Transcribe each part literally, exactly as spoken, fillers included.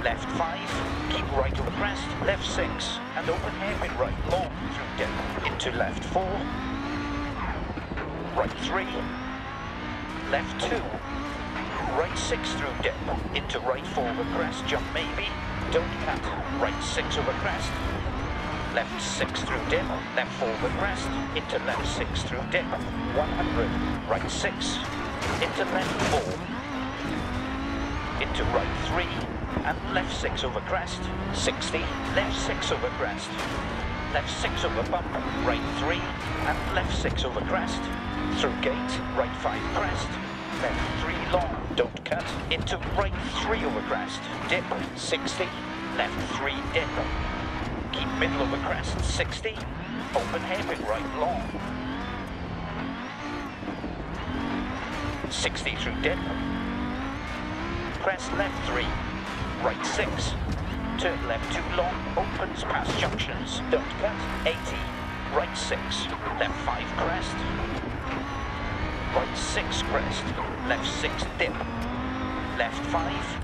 left five, keep right over crest, left six, and open hairpin right long through dip, into left four, right three, left two, right six through dip, into right four over crest, jump maybe, don't cut, right six over crest, left six through dip, left four over crest, into left six through dip, one hundred, right six, into left four, into right three, and left six over crest, sixty, left six over crest, left six over bump, right three, and left six over crest, through gate, right five crest, left three long, don't cut, into right three over crest, dip, sixty, left three dip, keep middle over crest, sixty, open hairpin right long, sixty through dip, crest left three, right six, turn left two long, opens past junctions, don't cut, eighty, right six, left five crest, right six crest, left six dip, left five,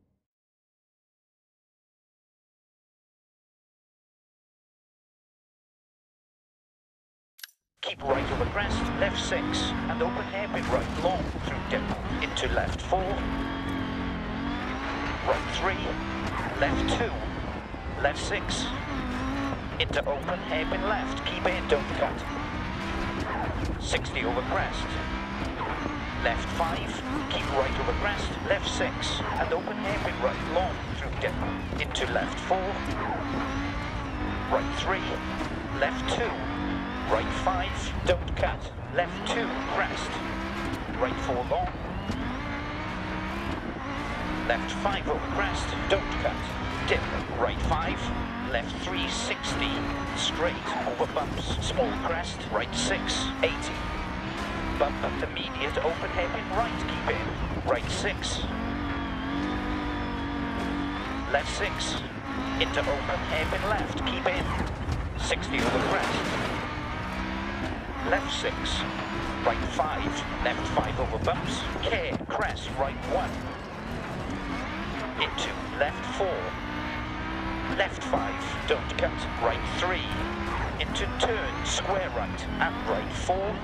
keep right over crest, left six, and open hairpin right long through dip, into left four, right three, left two, left six, into open hairpin left, keep in, don't cut, sixty over crest, left five, keep right over crest, left six, and open hairpin right long through dip, into left four, right three, left two, right five, don't cut, left two, crest, right four long, left five over crest, don't cut, dip, right five, left three, sixty, straight, over bumps, small crest, right six, eighty, bump intermediate, open hairpin right, keep in, right six, left six, into open hairpin left, keep in, sixty over crest, left six, right five, left five over bumps, care, crest, right one, into left four, left five, don't cut, right three, into turn, square right, and right four,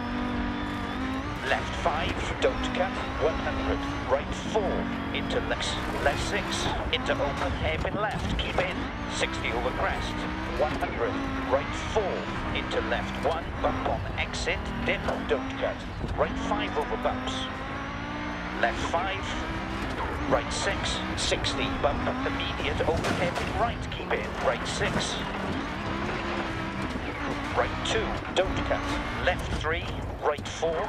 left five, don't cut, one hundred, right four, into left, left six, into open hairpin left, keep in, sixty over crest, one hundred, right four, into left one, bump on exit, dip, don't cut, right five over bumps, left five, right six, sixty, bump intermediate, open hairpin right, keep in, right six, right two, don't cut, left three, right four,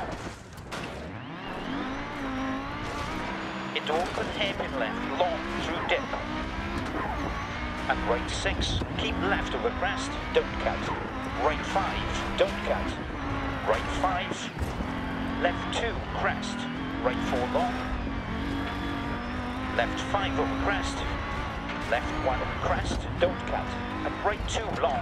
into open hairpin left, long through dip, and right six, keep left over crest, don't cut, right five, don't cut, right five, left two, crest, right four long, left five over crest, left one crest, don't cut, and right two long,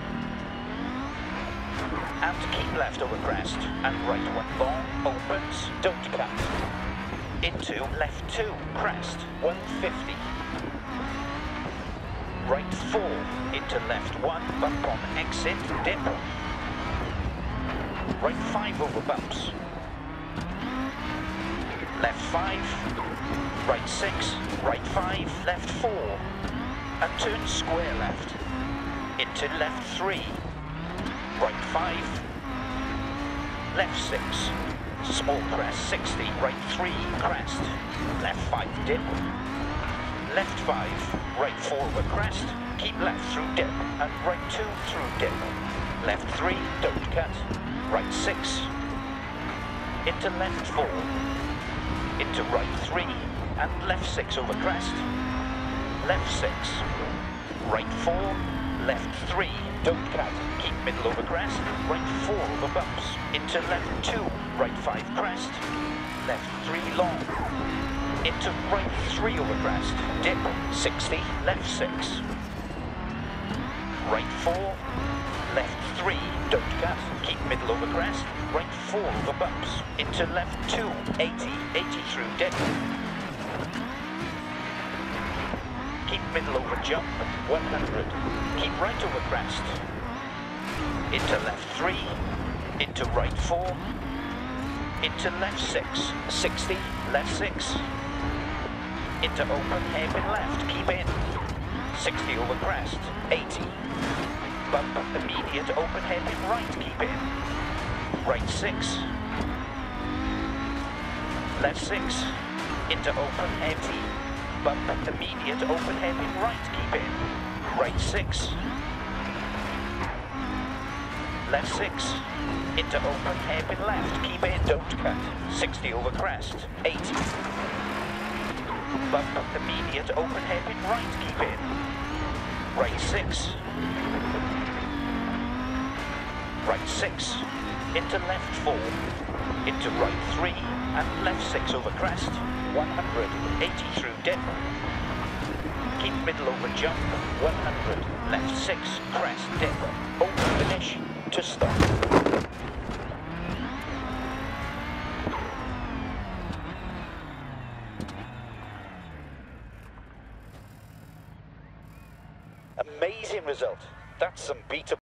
and keep left over crest, and right one long, opens, don't cut, into left two, crest, one fifty, right four, into left one, bump on exit, dip, right five over bumps, left five, right six, right five, left four, and turn square left, into left three, right five, left six, small crest, sixty, right three, crest, left five, dip, left five, right four over crest, keep left through dip, and right two through dip, left three, don't cut, right six, into left four, into right three, and left six over crest, left six, right four, left three, don't cut, keep middle over crest, right four over bumps, into left two, right five crest, left three long, into right three over crest, dip, sixty, left six, right four, left three, don't cut, keep middle over crest, right four over bumps, into left two, eighty, eighty through dip, Keep middle over jump, one hundred. Keep right over crest. Into left three, into right four, into left six, sixty, left six. Into open, hairpin left, keep in. sixty over crest, eighty. Bump immediate, open hairpin right, keep in. Right six. Left six. Into open, empty. Bump immediate, open hairpin right, keep in. Right six. Left six. Into open, hairpin left, keep in, don't cut. sixty over crest, eighty. Bump up immediate, open hairpin right, keep in. Right six. Right six. Into left four. Into right three. And left six over crest. one hundred. eighty through dip. Keep middle over jump. one hundred. Left six. Crest dip. Open finish. To stop. Amazing result. That's some beatable.